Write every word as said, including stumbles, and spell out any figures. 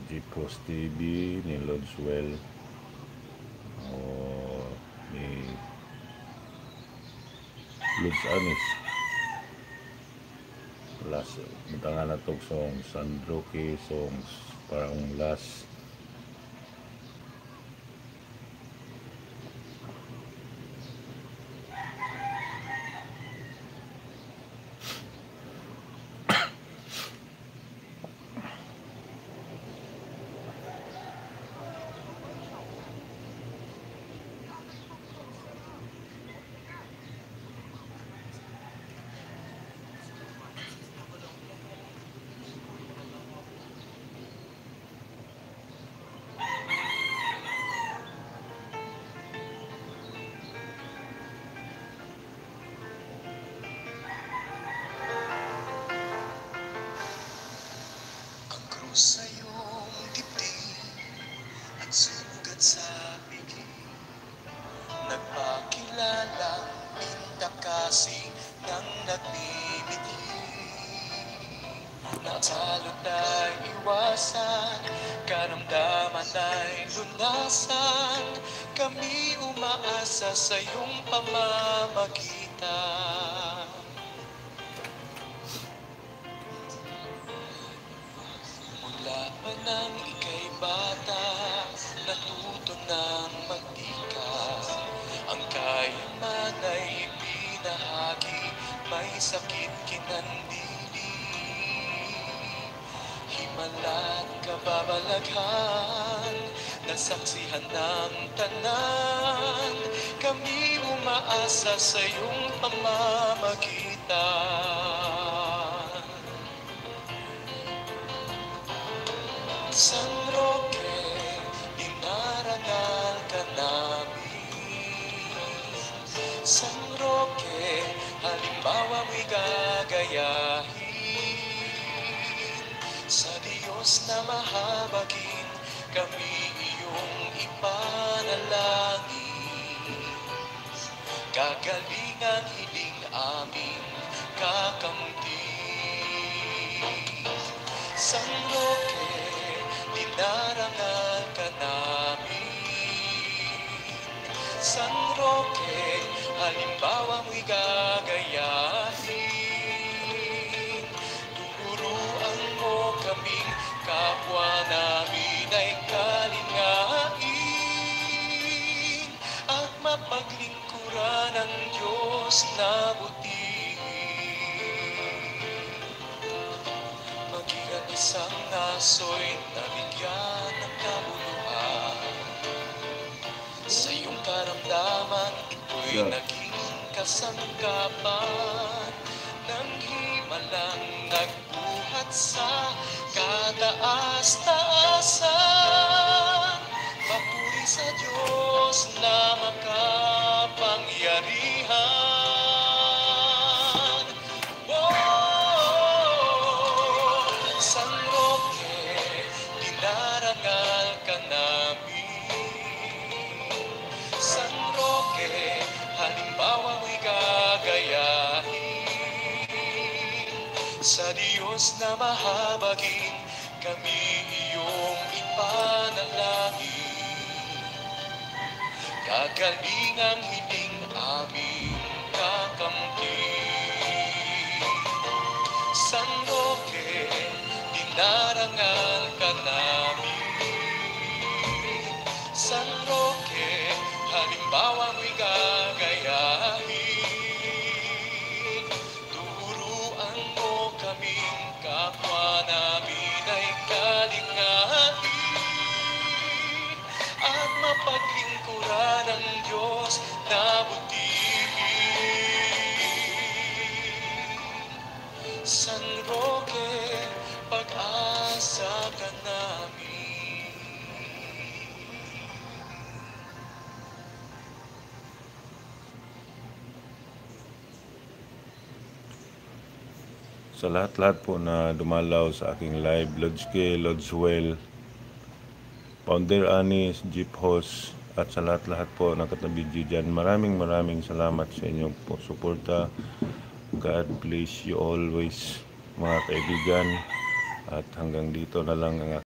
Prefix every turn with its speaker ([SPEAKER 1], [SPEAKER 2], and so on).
[SPEAKER 1] Jeepos T V ni Lodswell o ni Lods Anis last butangan na tog songs Sandroke songs parang last
[SPEAKER 2] sa iyong dibdib at sugat sa pigi, nagpakilalang pintakasi ng nagbibiti. Natalot ay iwasan, karamdaman ay lunasan, kami umaasa sa iyong pamamagitan. Mula pa nang ika'y bata, natuto ng magtika. Ang kayaman ay ibinahagi, may sakit kinandili. Himala't kababalaghan, nasaksihan ng tanan, kami umaasa sa iyong pamamagitan. San Roque, dinarangal ka namin. San Roque, halimbawa mo'y gagayahin. Sa Diyos na mahabagin, kami iyong ipanalangin. Gagaling ang hiling aming kakamti. San Roque, dinarangal ka namin. San Roque, halimbawa mo'y gagayahin. Turuan mo kaming kapwa namin ay kalingain at mapaglingkuran ang Diyos na butihin. Maging ang isang naso'y nabigyan ng kabuluhan. Sa iyong karamdaman, ito'y
[SPEAKER 1] Yeah.
[SPEAKER 2] naging kasangkapan ng himalang nagbuhat sa kataas-taasan. Papuri sa Diyos na makapangyarihan. Oh, San Roque, dinarangal ka namin. San Roque, halimbawa mo'y gagayahin. Sa Diyos na mahabagin, kami iyong ipanalangin. Gagaling ang hiling aming kakamti. San Roque, dinarangal ka namin. San Roque, halimbawa mo'y gagayahin. Turuan mo kaming kapwa namin ay kalingain at mapaglingkuran ang Diyos na butihin. San Roque, pag-asa ka namin.
[SPEAKER 1] sa lahat-lahat po na dumalaw sa aking live, Lodske, Lodswell, Founder Anis, Jeep Host, at sa lahat-lahat po na katabi dyan, maraming maraming salamat sa inyong po suporta. God bless you always, mga kaibigan, at hanggang dito na lang ang